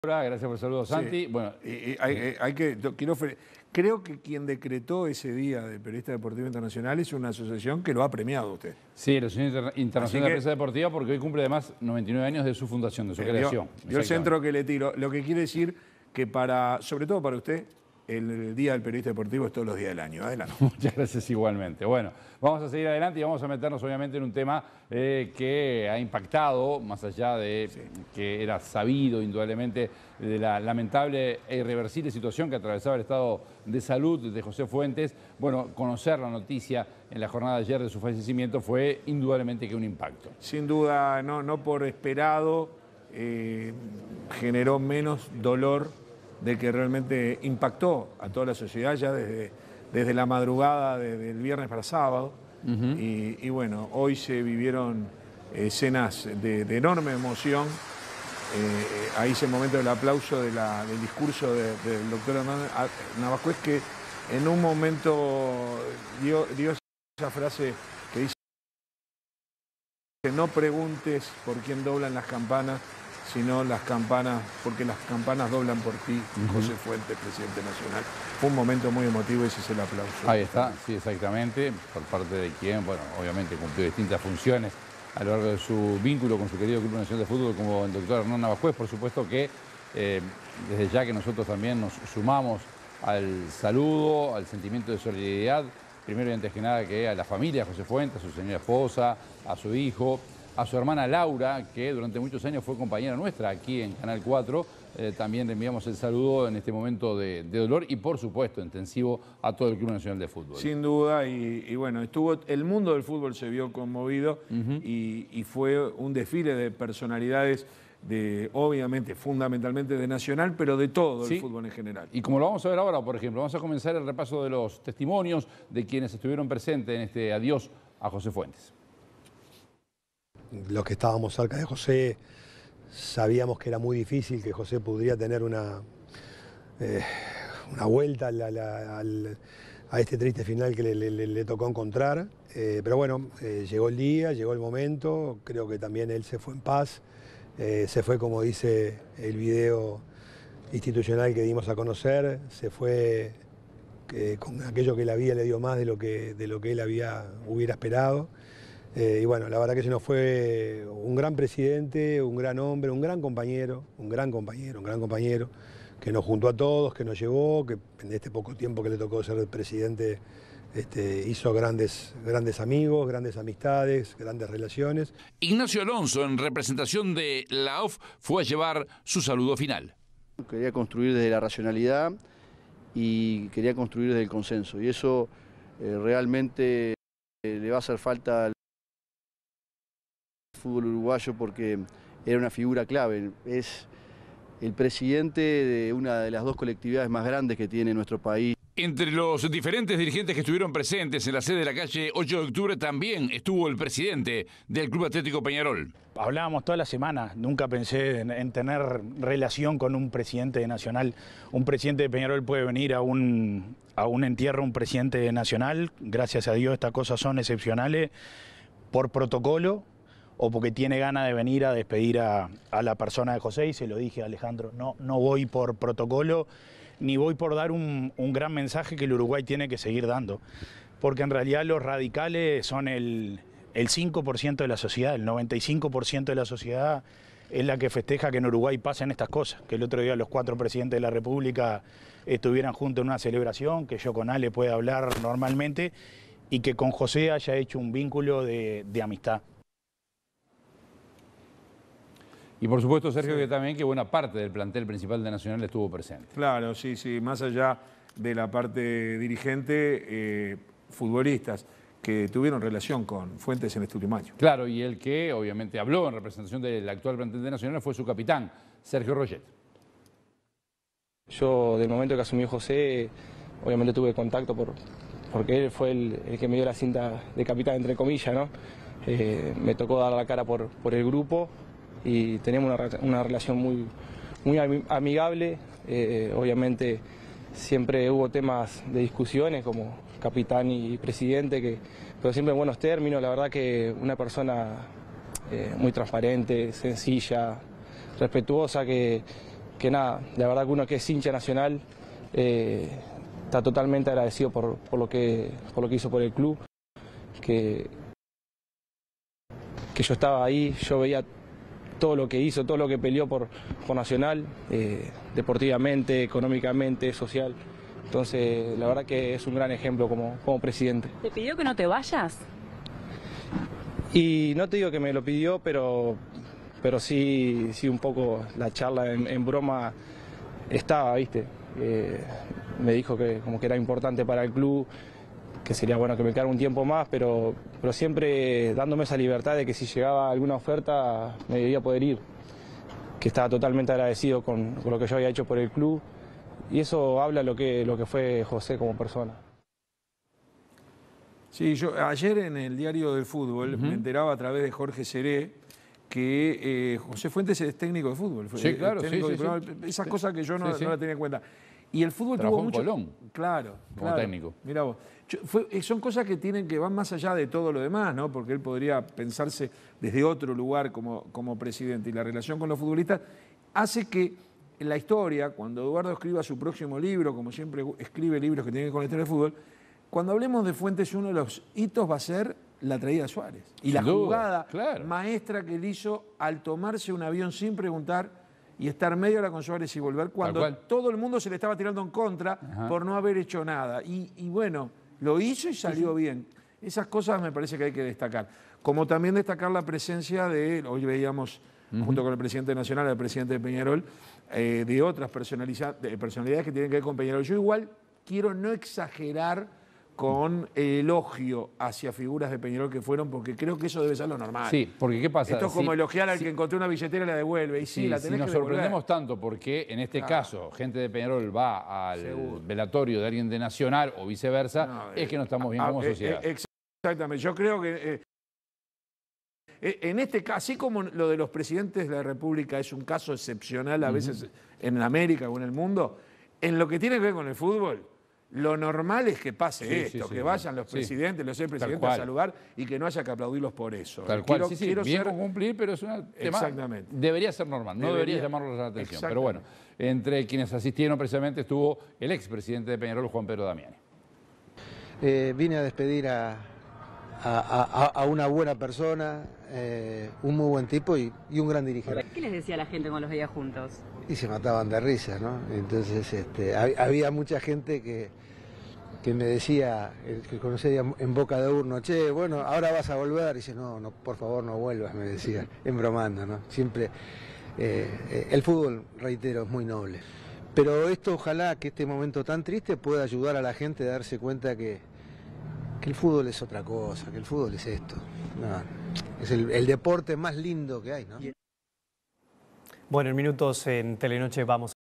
Gracias por el saludo, Santi. Sí. Bueno, creo que quien decretó ese día de Periodista Deportivo Internacional es una asociación que lo ha premiado a usted. sí, la Asociación Internacional de Prensa Deportiva, porque hoy cumple además 99 años de su fundación, de su creación. Yo el centro que le tiro, lo que quiere decir que sobre todo para usted, el Día del Periodista Deportivo es todos los días del año. Adelante. Muchas gracias igualmente. Bueno, vamos a seguir adelante y vamos a meternos obviamente en un tema que ha impactado, más allá de que era sabido indudablemente de la lamentable e irreversible situación que atravesaba el estado de salud de José Fuentes. Bueno, conocer la noticia en la jornada de ayer de su fallecimiento fue indudablemente que un impacto. Sin duda, no por esperado, generó menos dolor de que realmente impactó a toda la sociedad ya desde la madrugada, desde el viernes para sábado. Y bueno, hoy se vivieron escenas de enorme emoción. Ahí es el momento del aplauso del discurso del doctor Hernández Navascués, que en un momento dio esa frase que dice: no preguntes por quién doblan las campanas, sino las campanas, porque las campanas doblan por ti, José Fuentes, presidente nacional. Fue un momento muy emotivo y ese es el aplauso. Ahí está, sí, exactamente, por parte de quien, bueno, obviamente cumplió distintas funciones a lo largo de su vínculo con su querido Club Nacional de Fútbol, como el doctor Hernán Navascués. Por supuesto que desde ya que nosotros también nos sumamos al saludo, al sentimiento de solidaridad, primero y antes que nada que a la familia de José Fuentes, a su señora esposa, a su hijo, a su hermana Laura, que durante muchos años fue compañera nuestra aquí en Canal 4. También le enviamos el saludo en este momento de dolor y, por supuesto, intensivo a todo el Club Nacional de Fútbol. Sin duda, y bueno, el mundo del fútbol se vio conmovido y fue un desfile de personalidades, obviamente, fundamentalmente de Nacional, pero de todo el fútbol en general. Y como lo vamos a ver ahora, por ejemplo, vamos a comenzar el repaso de los testimonios de quienes estuvieron presentes en este adiós a José Fuentes. Los que estábamos cerca de José sabíamos que era muy difícil, que José podría tener una vuelta a este triste final que le tocó encontrar. Pero bueno, llegó el día, llegó el momento, creo que también él se fue en paz, se fue, como dice el video institucional que dimos a conocer, se fue con aquello que la vida le dio más de lo que él hubiera esperado. Y bueno, la verdad que se nos fue un gran presidente, un gran hombre, un gran compañero, que nos juntó a todos, que nos llevó, que en este poco tiempo que le tocó ser el presidente hizo grandes amigos, grandes amistades, grandes relaciones. Ignacio Alonso, en representación de la AUF, fue a llevar su saludo final. Quería construir desde la racionalidad y quería construir desde el consenso, y eso realmente le va a hacer falta al fútbol uruguayo, porque era una figura clave. Es el presidente de una de las dos colectividades más grandes que tiene nuestro país. Entre los diferentes dirigentes que estuvieron presentes en la sede de la calle 8 de octubre también estuvo el presidente del Club Atlético Peñarol. Hablábamos toda la semana, nunca pensé en tener relación con un presidente de Nacional. Un presidente de Peñarol puede venir a un entierro, un presidente de Nacional. Gracias a Dios estas cosas son excepcionales por protocolo o porque tiene ganas de venir a despedir a la persona de José, y se lo dije a Alejandro, no voy por protocolo, ni voy por dar un gran mensaje que el Uruguay tiene que seguir dando, porque en realidad los radicales son el 5% de la sociedad, el 95% de la sociedad es la que festeja que en Uruguay pasen estas cosas, que el otro día los 4 presidentes de la República estuvieran juntos en una celebración, que yo con Ale pueda hablar normalmente y que con José haya hecho un vínculo de amistad. Y por supuesto, Sergio, que también que buena parte del plantel principal de Nacional estuvo presente. Claro, sí, más allá de la parte dirigente, futbolistas que tuvieron relación con Fuentes en este último año. Claro, y el que obviamente habló en representación del actual plantel de Nacional fue su capitán, Sergio Roget. Yo, del momento que asumió José, obviamente tuve contacto porque él fue el que me dio la cinta de capitán, entre comillas, ¿no? Me tocó dar la cara por el grupo y tenemos una relación muy amigable. Obviamente siempre hubo temas de discusiones como capitán y presidente, pero siempre en buenos términos. La verdad que una persona muy transparente, sencilla, respetuosa, que nada, la verdad que uno que es hincha Nacional está totalmente agradecido por lo que hizo por el club, que yo estaba ahí, yo veía todo lo que hizo, todo lo que peleó por Nacional, deportivamente, económicamente, social. Entonces, la verdad que es un gran ejemplo como presidente. ¿Te pidió que no te vayas? Y no te digo que me lo pidió, pero sí un poco la charla en broma estaba, ¿viste? Me dijo que como que era importante para el club, que sería bueno que me quedara un tiempo más, pero siempre dándome esa libertad de que si llegaba alguna oferta me debía poder ir, que estaba totalmente agradecido con lo que yo había hecho por el club, y eso habla lo que fue José como persona. Sí, yo ayer en el Diario del Fútbol me enteraba a través de Jorge Seré que José Fuentes es técnico de fútbol. Sí, claro, sí. Esas cosas que yo no la tenía en cuenta. Y el fútbol Trabajó tuvo mucho... en Colón. Claro, como técnico. Mirá vos. Son cosas que van más allá de todo lo demás, ¿no? Porque él podría pensarse desde otro lugar como presidente. Y la relación con los futbolistas hace que en la historia, cuando Eduardo escriba su próximo libro, como siempre escribe libros que tienen que ver con la historia del fútbol, cuando hablemos de Fuentes, uno de los hitos va a ser la traída de Suárez. Y la jugada maestra que él hizo al tomarse un avión sin preguntar y estar media hora con Suárez y volver, cuando todo el mundo se le estaba tirando en contra por no haber hecho nada. Y bueno, lo hizo y salió bien. Esas cosas me parece que hay que destacar. Como también destacar la presencia de, hoy veíamos junto con el presidente nacional, el presidente de Peñarol, de otras personalidades que tienen que ver con Peñarol. Yo igual quiero no exagerar con el elogio hacia figuras de Peñarol que fueron, porque creo que eso debe ser lo normal. Sí, porque ¿qué pasa? Esto es como elogiar al que encontró una billetera y la devuelve. Y sí, la tenés que nos sorprendemos tanto porque en este caso gente de Peñarol va al velatorio de alguien de Nacional o viceversa, es que no estamos bien como sociedad. Exactamente. Yo creo que en este caso, así como lo de los presidentes de la República es un caso excepcional a veces en América o en el mundo, en lo que tiene que ver con el fútbol, lo normal es que pase esto, que vayan los presidentes, los expresidentes a saludar y que no haya que aplaudirlos por eso. Tal cual, bien con cumplir, pero es un tema, debería ser normal, no debería llamarnos la atención. Pero bueno, entre quienes asistieron precisamente estuvo el expresidente de Peñarol, Juan Pedro Damiani. Vine a despedir a una buena persona, un muy buen tipo y un gran dirigente. ¿Qué les decía la gente cuando los veía juntos? Y se mataban de risa, ¿no? Entonces había mucha gente que me decía, que conocía en boca de urno, che, bueno, ahora vas a volver. Y dice, no, por favor no vuelvas, me decía, embromando, ¿no? Siempre, el fútbol, reitero, es muy noble. Pero esto, ojalá que este momento tan triste pueda ayudar a la gente a darse cuenta que el fútbol es otra cosa, que el fútbol es esto. No, es el deporte más lindo que hay, ¿no? Bueno, en minutos en Telenoche vamos